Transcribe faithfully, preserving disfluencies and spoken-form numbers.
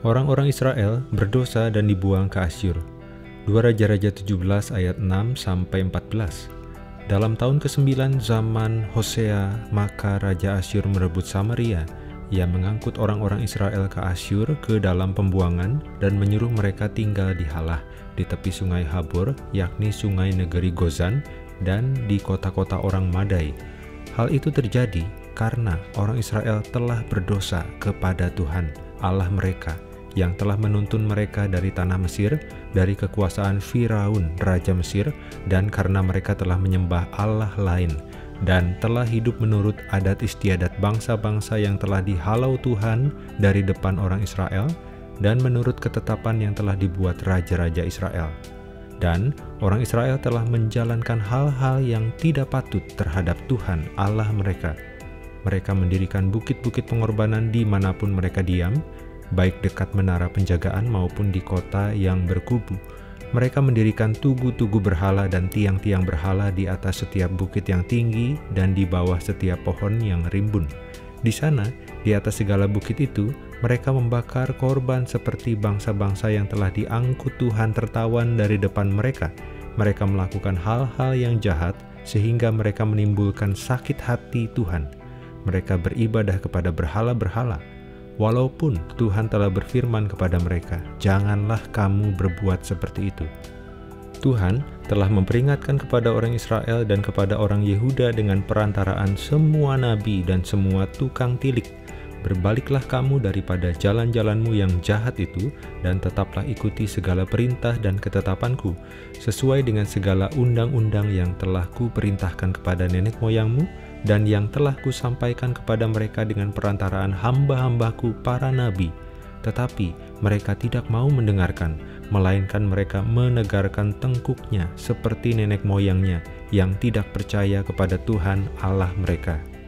Orang-orang Israel berdosa dan dibuang ke Asyur. dua Raja-Raja tujuh belas ayat enam sampai empat belas. Dalam tahun kesembilan zaman Hosea, maka Raja Asyur merebut Samaria. Ia mengangkut orang-orang Israel ke Asyur ke dalam pembuangan dan menyuruh mereka tinggal di Halah, di tepi sungai Habor, yakni sungai negeri Gozan, dan di kota-kota orang Madai. Hal itu terjadi karena orang Israel telah berdosa kepada Tuhan, Allah mereka, yang telah menuntun mereka dari tanah Mesir, dari kekuasaan Firaun, Raja Mesir, dan karena mereka telah menyembah Allah lain, dan telah hidup menurut adat istiadat bangsa-bangsa yang telah dihalau Tuhan dari depan orang Israel, dan menurut ketetapan yang telah dibuat raja-raja Israel. Dan orang Israel telah menjalankan hal-hal yang tidak patut terhadap Tuhan Allah mereka. Mereka mendirikan bukit-bukit pengorbanan dimanapun mereka diam, baik dekat menara penjagaan maupun di kota yang berkubu. Mereka mendirikan tugu-tugu berhala dan tiang-tiang berhala di atas setiap bukit yang tinggi dan di bawah setiap pohon yang rimbun. Di sana, di atas segala bukit itu, mereka membakar korban seperti bangsa-bangsa yang telah diangkut Tuhan tertawan dari depan mereka. Mereka melakukan hal-hal yang jahat sehingga mereka menimbulkan sakit hati Tuhan. Mereka beribadah kepada berhala-berhala. Walaupun Tuhan telah berfirman kepada mereka, "Janganlah kamu berbuat seperti itu." Tuhan telah memperingatkan kepada orang Israel dan kepada orang Yehuda dengan perantaraan semua nabi dan semua tukang tilik, "Berbaliklah kamu daripada jalan-jalanmu yang jahat itu, dan tetaplah ikuti segala perintah dan ketetapanku, sesuai dengan segala undang-undang yang telah kuperintahkan kepada nenek moyangmu, dan yang telah kusampaikan kepada mereka dengan perantaraan hamba-hambaku para nabi." Tetapi mereka tidak mau mendengarkan, melainkan mereka menegarkan tengkuknya seperti nenek moyangnya yang tidak percaya kepada Tuhan Allah mereka.